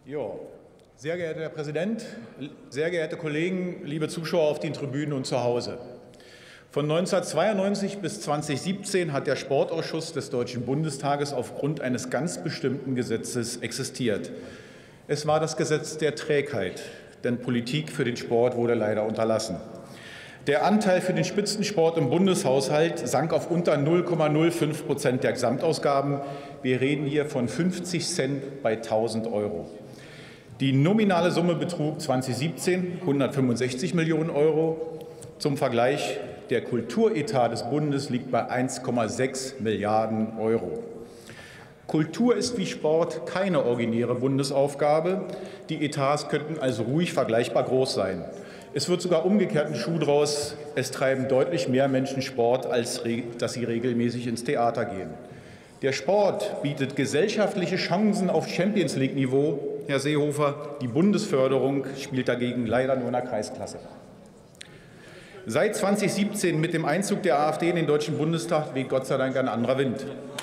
Ja, sehr geehrter Herr Präsident, sehr geehrte Kollegen, liebe Zuschauer auf den Tribünen und zu Hause. Von 1992 bis 2017 hat der Sportausschuss des Deutschen Bundestages aufgrund eines ganz bestimmten Gesetzes existiert. Es war das Gesetz der Trägheit, denn Politik für den Sport wurde leider unterlassen. Der Anteil für den Spitzensport im Bundeshaushalt sank auf unter 0,05% der Gesamtausgaben. Wir reden hier von 50 Cent bei 1.000 €. Die nominale Summe betrug 2017 165 Millionen €. Zum Vergleich, der Kulturetat des Bundes liegt bei 1,6 Milliarden €. Kultur ist wie Sport keine originäre Bundesaufgabe. Die Etats könnten also ruhig vergleichbar groß sein. Es wird sogar umgekehrt ein Schuh draus. Es treiben deutlich mehr Menschen Sport, als dass sie regelmäßig ins Theater gehen. Der Sport bietet gesellschaftliche Chancen auf Champions-League-Niveau, Herr Seehofer. Die Bundesförderung spielt dagegen leider nur in der Kreisklasse. Seit 2017 mit dem Einzug der AfD in den Deutschen Bundestag weht Gott sei Dank ein anderer Wind.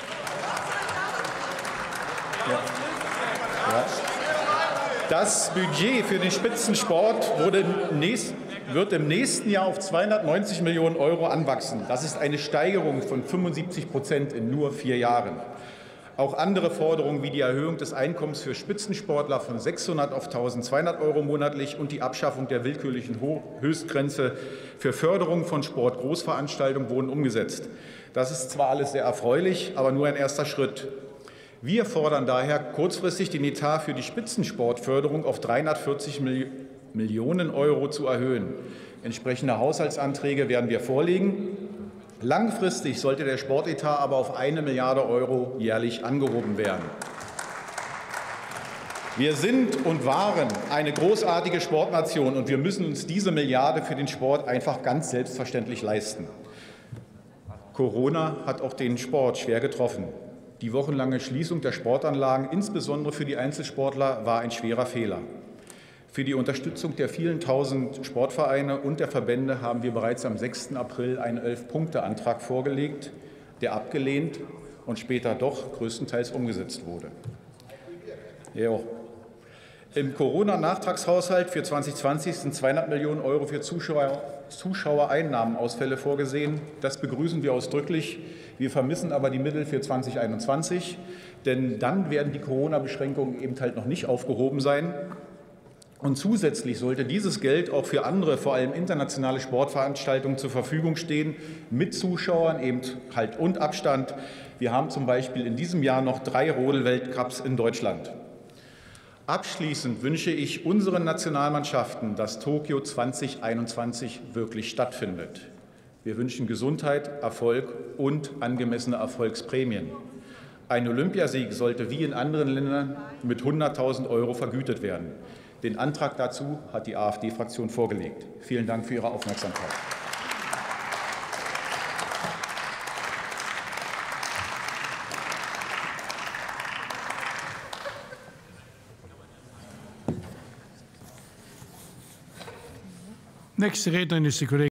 Ja. Das Budget für den Spitzensport wird im nächsten Jahr auf 290 Millionen € anwachsen. Das ist eine Steigerung von 75% in nur 4 Jahren. Auch andere Forderungen wie die Erhöhung des Einkommens für Spitzensportler von 600 auf 1.200 € monatlich und die Abschaffung der willkürlichen Höchstgrenze für Förderung von Sportgroßveranstaltungen wurden umgesetzt. Das ist zwar alles sehr erfreulich, aber nur ein erster Schritt. Wir fordern daher kurzfristig den Etat für die Spitzensportförderung auf 340 Millionen € zu erhöhen. Entsprechende Haushaltsanträge werden wir vorlegen. Langfristig sollte der Sportetat aber auf 1 Milliarde € jährlich angehoben werden. Wir sind und waren eine großartige Sportnation, und wir müssen uns diese Milliarde für den Sport einfach ganz selbstverständlich leisten. Corona hat auch den Sport schwer getroffen. Die wochenlange Schließung der Sportanlagen, insbesondere für die Einzelsportler, war ein schwerer Fehler. Für die Unterstützung der vielen tausend Sportvereine und der Verbände haben wir bereits am 6. April einen 11-Punkte-Antrag vorgelegt, der abgelehnt und später doch größtenteils umgesetzt wurde. Ja. Im Corona-Nachtragshaushalt für 2020 sind 200 Millionen € für Zuschauereinnahmenausfälle vorgesehen. Das begrüßen wir ausdrücklich. Wir vermissen aber die Mittel für 2021, denn dann werden die Corona-Beschränkungen eben halt noch nicht aufgehoben sein. Und zusätzlich sollte dieses Geld auch für andere, vor allem internationale Sportveranstaltungen zur Verfügung stehen, mit Zuschauern eben halt und Abstand. Wir haben zum Beispiel in diesem Jahr noch 3 Rodel-Weltcups in Deutschland. Abschließend wünsche ich unseren Nationalmannschaften, dass Tokio 2021 wirklich stattfindet. Wir wünschen Gesundheit, Erfolg und angemessene Erfolgsprämien. Ein Olympiasieg sollte wie in anderen Ländern mit 100.000 € vergütet werden. Den Antrag dazu hat die AfD-Fraktion vorgelegt. Vielen Dank für Ihre Aufmerksamkeit. Nächste Rednerin ist die Kollegin